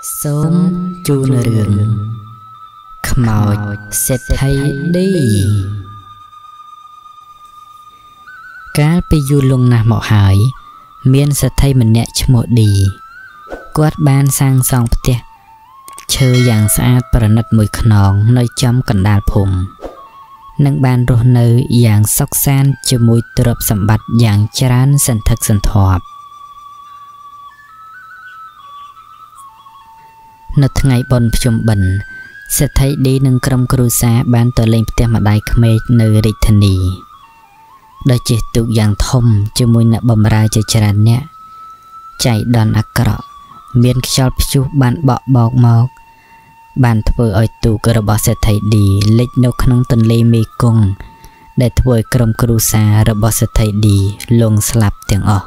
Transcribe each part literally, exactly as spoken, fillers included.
សូមជូនរឿងខ្មោចសេដ្ឋីឌីកាលពីយូរលង់ណាស់មកហើយមានសេដ្ឋីម្នាក់ឈ្មោះឌីគាត់បានសាងសង់ផ្ទះឈើយ៉ាងស្អាតប្រណិតមួយខ្នងនៅចំកណ្ដាលភូមិនិងបានរស់នៅយ៉ាងសុខសាន្តជាមួយទ្រព្យសម្បត្តិយ៉ាងច្រើនសន្ធឹកសន្ធាប់នៅថ្ងៃបុណ្យភ្ជុំបិណ្ឌសេដ្ឋីឌីនិងក្រុមគ្រួសារបានទៅលេងផ្ទះម្ដាយក្មេកនៅរាជធានីដោយជិះទូកយ៉ាងធំជាមួយអ្នកបម្រើជាច្រើនអ្នកចៃដន្យអាក្រក់មានខ្យល់ព្យុះបានបក់បោកមកបានធ្វើឲ្យទូករបស់សេដ្ឋីឌីលិចនៅក្នុងទន្លេមេគង្គដែលធ្វើឲ្យក្រុមគ្រួសាររបស់សេដ្ឋីឌីលង់ស្លាប់ទាំងអស់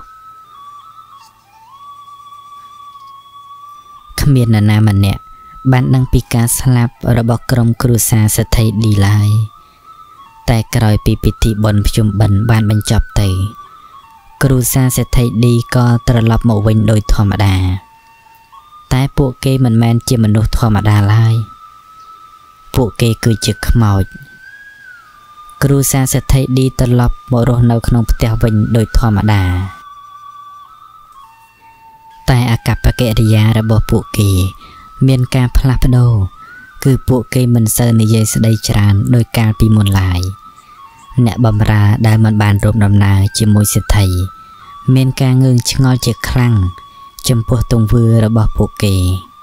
គ្មាននរណាម្នាក់បានដឹងពីការស្លាប់របស់ក្រុមគ្រួសារសេដ្ឋីឌីឡើយតែក្រោយពីពិធីបុណ្យភ្ជុំបិណ្ឌបានបញ្ចប់ទៅគ្រួសារសេដ្ឋីឌីក៏ត្រឡប់មកវិញដោយធម្មតាតែពួកគេមិនមែនជាមនុស្សធម្មតាឡើយពួកគេគឺជាខ្មោចគ្រួសារសេដ្ឋីឌីត្រឡប់មករស់នៅក្នុងផ្ទះវិញដោយធម្មតាតែអាកប្បកិរិយារបស់ពួកគេមានការផ្លាស់ប្ដូរគឺពួកគេមិនសូវនិយាយស្ដីច្រើនដោយកាលពីមុនឡើយអ្នកបម្រើដែលមិនបានរួមដំណើរជាមួយសេដ្ឋីមានការងឿងឆ្ងល់ជាខ្លាំងចំពោះទង្វើរបស់ពួកគេ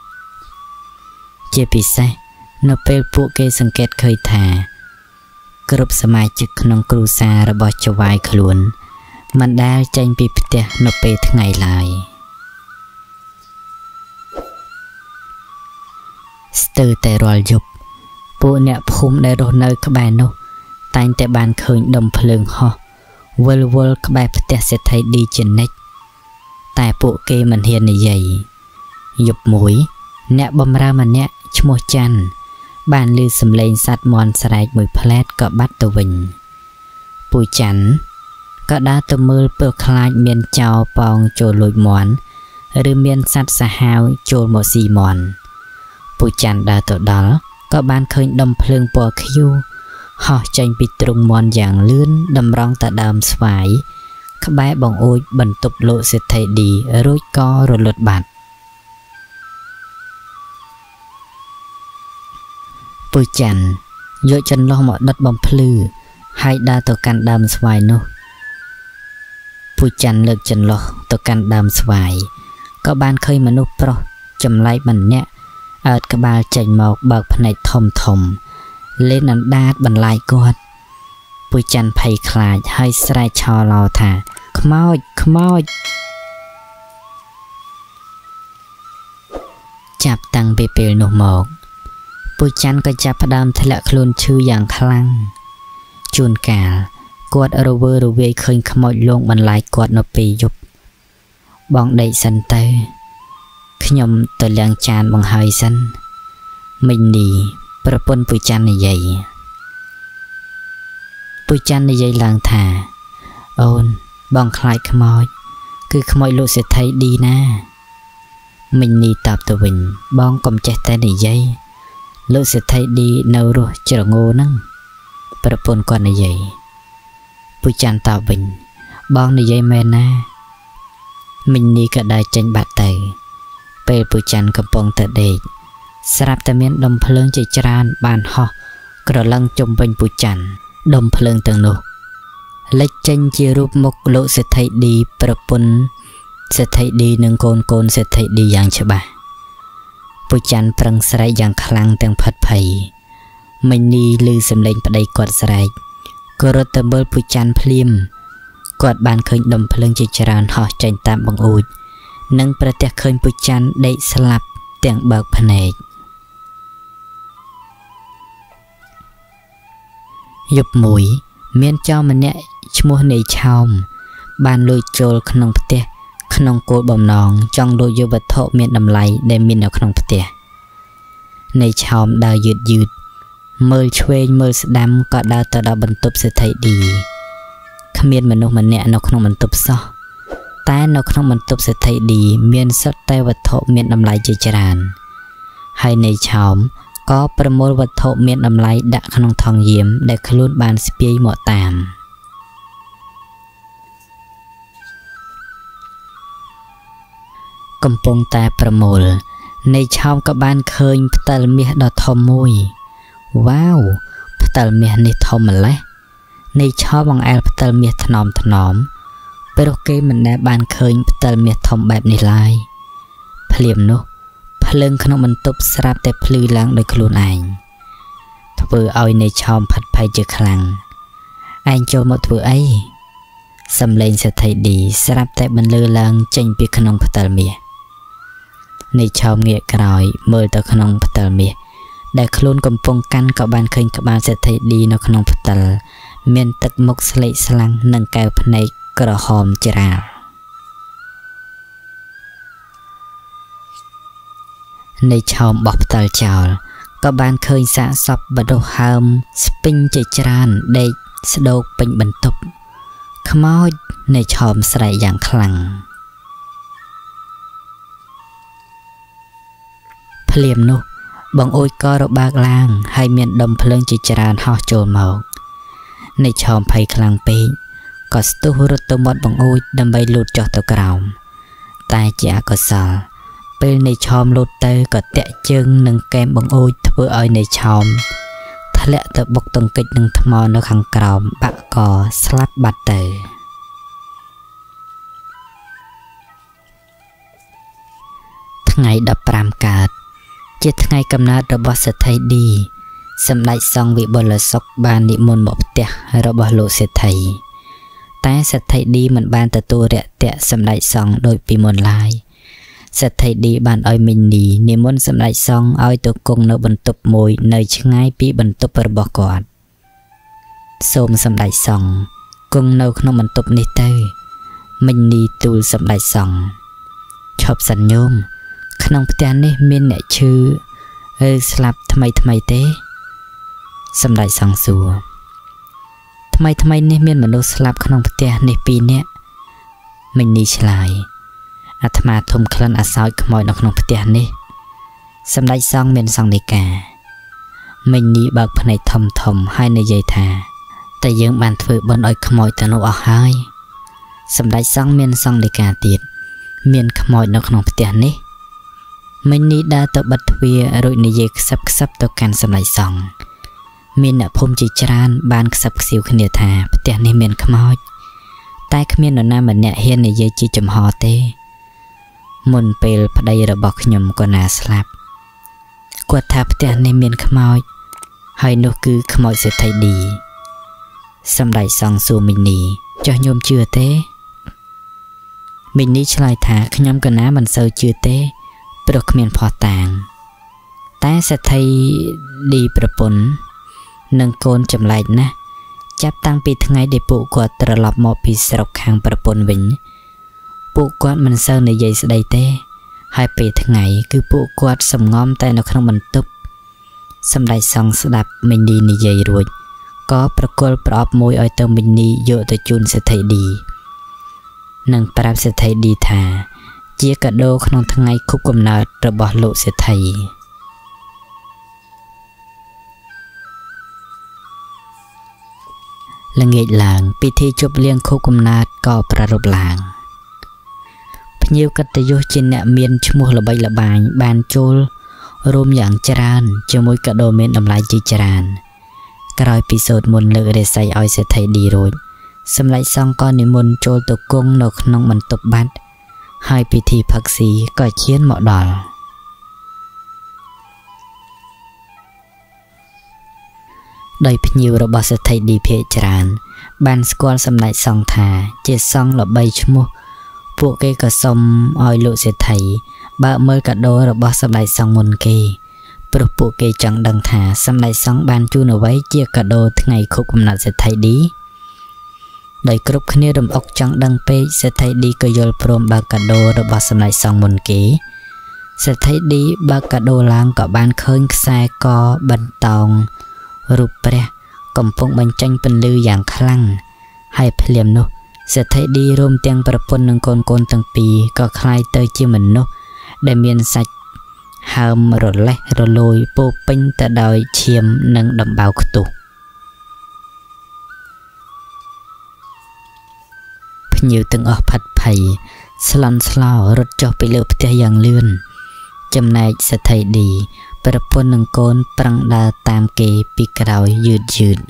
ជាពិសេសនៅពេលពួកគេសង្កេតឃើញថាគ្រប់សមាជិកក្នុងគ្រួសាររបស់ចៅហ្វាយខ្លួនមិនដែលចេញពីផ្ទះនៅពេលថ្ងៃឡើយស្ទើរតែរាល់យប់ពួកអ្នកភូមិដែលរស់នៅក្បែរនោះតែងតែបានឃើញដុំភ្លើងហោះវិលវល់ក្បែរផ្ទះសេដ្ឋីឌីជានិច្ចតែពួកគេមិនហ៊ាននិយាយយប់មួយអ្នកបម្រើម្នាក់ឈ្មោះច័ន្ទបានឮសំឡេងសត្វមាន់ស្រែកមួយផ្លែតក៏បាត់ទៅវិញពូច័ន្ទក៏ដើរទៅមើលព្រោះខ្លាចមានចោរប៉ោងចូលលួចមាន់ឬមានសត្វសាហាវចូលមកស៊ីមាន់ពូច័ន្ទដើរទៅដល់ក៏បានឃើញដុំភ្លើងពណ៌ខៀវហោះចេញពីទ្រុងមាន់យ៉ាងលឿនតម្រង់ទៅដើមស្វាយក្បែរបង្អួចបន្ទប់លោកសេដ្ឋីឌីរួចក៏រលត់បាត់ពូច័ន្ទយកចន្លោះមកដុតបំភ្លឺហើយដើរទៅកាន់ដើមស្វាយនោះពូច័ន្ទលើកចន្លោះទៅកាន់ដើមស្វាយក៏បានឃើញមនុស្សប្រុសចម្លែកម្នាក់អើតក្បាលចេញមកបើកភ្នែកធំធំលេនអណ្ដាតបន្លាយគាត់ពូច័ន្ទភ័យខ្លាចហើយស្រែកឆោឡោថាខ្មោចខ្មោចចាប់តាំងពីពេលនោះមកពូច័ន្ទក៏ចាប់ផ្ដើមធ្លាក់ខ្លួនឈឺយ៉ាងខ្លាំងជួនកាលគាត់រវើរវាយឃើញខ្មោចលងបន្លាយគាត់នៅពេលយប់បងដេកសិនទៅខ្ញុំទៅលាងចានបង្ហើយសិនមិញនេះប្រពន្ធពូច័ន្ទនិយាយពូច័ន្ទនិយាយឡើងថាអូនបងខ្លាចខ្មោចគឺខ្មោចលោកសេដ្ឋីឌីណាមិញនេះតបទៅវិញបងកុំចេះតែនិយាយលោកសេដ្ឋីឌីនៅរស់ជ្រងោហ្នឹងប្រពន្ធគាត់និយាយពូច័ន្ទតបវិញបងនិយាយមែនណាមិញនេះក៏ដើរចេញបាត់ទៅពេលពូច័ន្ទកំពុងតែដេកស្រាប់តែមានដុំភ្លើងជាច្រើនបានហោះក្រឡឹងជុំវិញពូច័ន្ទដុំភ្លើងទាំងនោះលេចចេញជារូបមុខលោកសេដ្ឋីឌីប្រពន្ធសេដ្ឋីឌីនិងកូនកូនសេដ្ឋីឌីយ៉ាងច្បាស់ពូច័ន្ទប្រឹងស្រែកយ៉ាងខ្លាំងទាំងផិតភ័យមិញនេះឮសំឡេងប្តីគាត់ស្រែកក៏រត់ទៅមើលពូច័ន្ទភ្លាមគាត់បានឃើញដុំភ្លើងជាច្រើនហោះចេញតាមបង្អួចនិងប្រទះឃើញពូច័ន្ទដេកស្លាប់ទាំងបើកភ្នែកយប់មួយមានចោរម្នាក់ឈ្មោះនាយឆោមបានលួចចូលក្នុងផ្ទះក្នុងគោលបំណងចង់លួចយកវត្ថុមានតម្លៃដែលមាននៅក្នុងផ្ទះនាយឆោមដើរយឺតយឺតមើលឆ្វេងមើលស្ដាំក៏ដើរទៅដល់បន្ទប់សេដ្ឋីឌីគ្មានមនុស្សម្នាក់នៅក្នុងបន្ទប់សោះតែនៅក្នុងបន្ទប់សេដ្ឋីឌីមានសុទ្ធតែវត្ថុមានតម្លៃជាច្រើនហើយនៃឆោមក៏ប្រមូលវត្ថុមានតម្លៃដាក់ក្នុងថង់យាមដែលខ្លួនបានស្ពាយមកតាមកំពុងតែប្រមូលនៃឆោមក៏បានឃើញផ្តិលមាសដ៏ធំមួយវ៉ាវផ្តិលមាសនេះធំម្ល៉េះនៃឆោមបង្អែលផ្តិលមាសថ្នមថ្នមព្រោះគេមិនដែលបានឃើញផ្តិលមាសធំបែបនេះឡើយភ្លាមនោះភ្លើងក្នុងបន្ទប់ស្រាប់តែភ្លឺឡើងដោយខ្លួនឯងធ្វើឲ្យនៃឆោមផាត់ភ័យជាខ្លាំងឯងចូលមកធ្វើអីសំឡេងសេដ្ឋីឌីស្រាប់តែបន្លឺឡើងចេញពីក្នុងផ្តិលមាសនៃឆោមងាកក្រោយមើលទៅក្នុងផ្តិលមាសដែលខ្លួនកំពុងកាន់ក៏បានឃើញក្បាលសេដ្ឋីឌីនៅក្នុងផ្តិលមានទឹកមុខស្លេកស្លាំងនិងកែវភ្នែកក្រហមច្រាលនៃឆោមបោះផ្តិលចោលក៏បានឃើញសាកសពបដុសហើមស្ពេញជាច្រើនដេកស្ដោកពេញបន្ទប់ខ្មោចនៃឆោមស្រែកយ៉ាងខ្លាំងភ្លាមនោះបងអួយក៏របាកឡើងហើយមានដុំភ្លើងជាច្រើនហោះចូលមកនៃឆោមភ័យខ្លាំងពេកក៏ស្ទុះរត់ទៅមាត់បងអួយដើម្បីលូតចុះទៅក្រោមតែជាអកុសលពេលនៃឆោមលូតទៅក៏តាក់ជើងនឹងកែមបងអួយធ្វើឲ្យនៃឆោមធ្លាក់ទៅបុកទង្គិចនឹងថ្មនៅខាងក្រោមបាក់កស្លាប់បាត់ទៅថ្ងៃដប់ប្រាំកើតជាថ្ងៃកំណើតរបស់សេដ្ឋីឌីសម្ដេចសង្ឃវិបុលសុខបាននិមន្តមកផ្ទះរបស់លោកសេដ្ឋីតែសេដ្ឋីឌីមិនបានទទួលរាក់ទាក់សម្ដេចសង្ឃដោយពីមុនឡើយសេដ្ឋីឌីបានឲ្យមីនីនិមន្តសម្ដេចសង្ឃឲ្យទៅគង់នៅបន្ទប់មួយនៅឆ្ងាយពីបន្ទប់របស់គាត់សូមសម្ដេចសង្ឃគង់នៅក្នុងបន្ទប់នេះទៅមីនីទូលសម្ដេចសង្ឃឈប់សិនញោមក្នុងផ្ទះនេះមានអ្នកឈឺឬស្លាប់ថ្មីថ្មីទេសម្ដេចសង្ឃសួរថ្មីថ្មីនេះមានមនុស្សស្លាប់ក្នុងផ្ទះនេះពីរនាក់មីនីឆ្លើយអាត្មាធំក្លិនអាសោចខ្មោចនៅក្នុងផ្ទះនេះសម្ដេចសង្ឃមានសង្ឃដីកាមីនីបើកភ្នែកធំធំហើយនិយាយថាតែយើងបានធ្វើបុណ្យឲ្យខ្មោចទៅនោះអស់ហើយសម្ដេចសង្ឃមានសង្ឃដីកាទៀតមានខ្មោចនៅក្នុងផ្ទះនេះមីនីដើរទៅបិទទ្វាររួចនិយាយខ្សឹបខ្សឹបទៅកាន់សម្ដេចសង្ឃមានអ្នកភូមិជាច្រើនបានខ្សឹបខ្សៀវគ្នាថាផ្ទះនេះមានខ្មោចតែគ្មាននរណាម្នាក់ហ៊ាននិយាយជាចំហទេមុនពេលប្តីរបស់ខ្ញុំក៏ណាស្លាប់គាត់ថាផ្ទះនេះមានខ្មោចហើយនោះគឺខ្មោចសេដ្ឋីឌីសម្ដេចសង្ឃសួរមីនីចុះញោមជឿទេមីនីឆ្លើយថាខ្ញុំក៏ណាមិនសូវជឿទេព្រោះគ្មានភស្តុតាងតែសេដ្ឋីឌីប្រពន្ធនិងកូនចម្លែកណាស់ចាប់តាំងពីថ្ងៃដែលពួកគាត់ត្រឡប់មកពីស្រុកខាងប្រពន្ធវិញពួកគាត់មិនសូវនិយាយស្ដីទេហើយពេលថ្ងៃគឺពួកគាត់សំងំតែនៅក្នុងបន្ទប់សម្ដេចសង្ឃស្ដាប់មីនីនិយាយរួចក៏ប្រគល់ប្រអប់មួយឲ្យទៅមីនីយកទៅជូនសេដ្ឋីឌីនិងប្រាប់សេដ្ឋីឌីថាជាកាដូក្នុងថ្ងៃខួបកំណើតរបស់លោកសេដ្ឋីល្ងាចឡើងពិធីជប់លៀងខួបកំណើតក៏ប្រារព្ធឡើងភ្ញៀវកិត្តិយសជាអ្នកមានឈ្មោះល្បីល្បាញបានចូលរួមយ៉ាងច្រើនជាមួយកាដូមានតម្លៃជាច្រើនក្រោយពីសូត្រមន្តលើករាសីឲ្យសេដ្ឋីឌីរួចសម្ដេចសង្ឃក៏និមន្តចូលទៅគង់នៅក្នុងបន្ទប់បាត់ហើយពិធីផឹកស៊ីក៏ឈានមកដល់ដោយភ្ញៀវរបស់សេដ្ឋីឌីភាគច្រើនបានស្គាល់សម្ដេចសង្ឃថាជាសង្ឃល្បីឈ្មោះពួកគេក៏សុំឲ្យលោកសេដ្ឋីបើកមើលកាដូរបស់សម្ដេចសង្ឃមុនគេព្រោះពួកគេចង់ដឹងថាសម្ដេចសង្ឃបានជូនអ្វីជាកាដូថ្ងៃខួបកំណើតសេដ្ឋីឌីដោយគ្រប់គ្នារំអុកចង់ដឹងពេកសេដ្ឋីឌីក៏យល់ព្រមបើកកាដូរបស់សម្ដេចសង្ឃមុនគេសេដ្ឋីឌីបើកកាដូឡើងក៏បានឃើញខ្សែកបន្តោងរូបព្រះកំពុងបញ្ចេញពន្លឺយ៉ាងខ្លាំងហើយភ្លាមនោះសេដ្ឋីឌីរួមទាំងប្រពន្ធនិងកូនកូនទាំងពីរក៏คล้ายទៅជាមនុស្សដែលមានសាច់ហើមរលេះរលួយពោពេញទៅដោយឈាមនិងដំបៅខ្ទុះភ្ញៀវទាំងអស់ផាត់ភ័យស្លន់ស្លោរត់ចុះពីលើផ្ទះយ៉ាងលឿនចំណែកសេដ្ឋីឌីប្រពន្ធនិងកូនប្រឹងដើរតាមគេពីក្រោយយឺតយឺត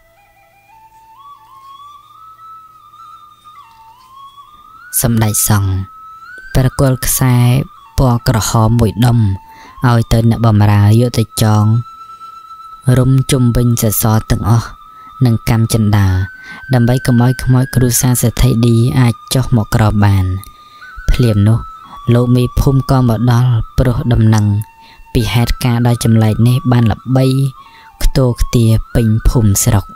សម្ដេចសង្ឃប្រគល់ខ្សែពណ៌ក្រហមមួយដុំឲ្យទៅអ្នកបម្រើយកទៅចងរុំជុំវិញសសរទាំងអស់និងកម្មចិន្តាដើម្បីកុំឲ្យខ្មោចគ្រួសារសេដ្ឋីឌីអាចចុះមកក្រោបបានភ្លាមនោះលោកមេភូមិក៏មកដល់ព្រោះដំណឹងពីហេតុការណ៍ដ៏ចម្លែកនេះបានល្បីខ្ទោខ្ទាពេញភូមិស្រុក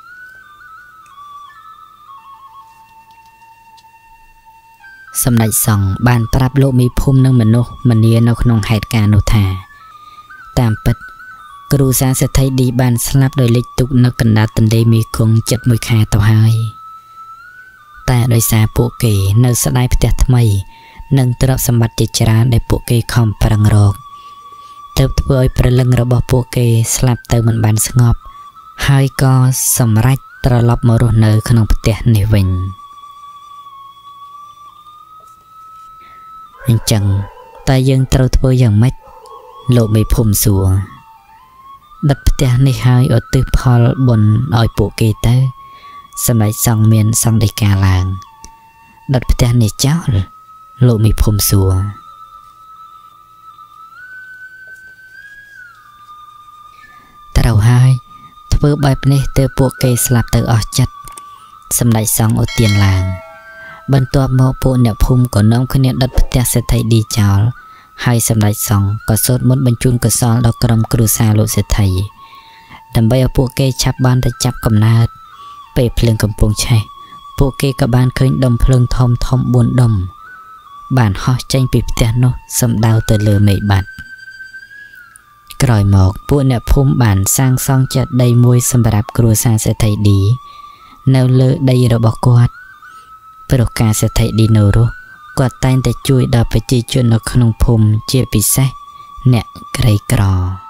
សម្ដេចសង្ឃបានប្រាប់លោកមេភូមិនិងមនុស្សម្នានៅក្នុងហេតុការណ៍នោះថាតាមពិតគ្រូសាសេដ្ឋីឌីបានស្លាប់ដោយលិចទុកនៅកណ្ដាលទន្លេមេគង្គជិតមួយខែទៅហើយតែដោយសារពួកគេនៅស្ដាយផ្ទះថ្មីនិងទ្រព្យសម្បត្តិជាច្រើនដែលពួកគេខំប្រឹងរកទើបធ្វើឲ្យព្រលឹងរបស់ពួកគេស្លាប់ទៅមិនបានស្ងប់ហើយក៏សម្រេចត្រឡប់មករស់នៅក្នុងផ្ទះនេះវិញអញ្ចឹងតើយើងត្រូវធ្វើយ៉ាងម៉េចលោកមេភូមិសួរដិតផ្ទះនេះហើយឧទ្ទិសផលបុណ្យឲ្យពួកគេទៅសម្ដេចសង្ឃមានសង្ឃដីកាឡើងដិតផ្ទះនេះចោលលោកមេភូមិសួរត្រូវហើយធ្វើបែបនេះទើបពួកគេស្លាប់ទៅអស់ចិត្តសម្ដេចសង្ឃឧទានឡើងបន្ទាប់មកពួកអ្នកភូមិក៏នាំគ្នាដិតផ្ទះសេដ្ឋីឌីចោលហើយសម្ដេចសង្ឃក៏សូត្រមន្តបញ្ជូនកុសលដល់ក្រុមគ្រួសារលោកសេដ្ឋីដើម្បីឲ្យពួកគេឆាប់បានទៅចាប់កំណើតពេលភ្លើងកំពុងឆេះពួកគេក៏បានឃើញដុំភ្លើងធំធំបួនដុំបានហោះចេញពីផ្ទះនោះសំដៅទៅលើមេឃបាត់ក្រោយមកពួកអ្នកភូមិបានសាងសង់ចេតិយមួយសម្រាប់គ្រួសារសេដ្ឋីឌីនៅលើដីរបស់គាត់ព្រោះការសេដ្ឋីឌីនៅរស់គាត់តែងតែជួយដល់ប្រជាជននៅក្នុងភូមិជាពិសេសអ្នកក្រីក្រ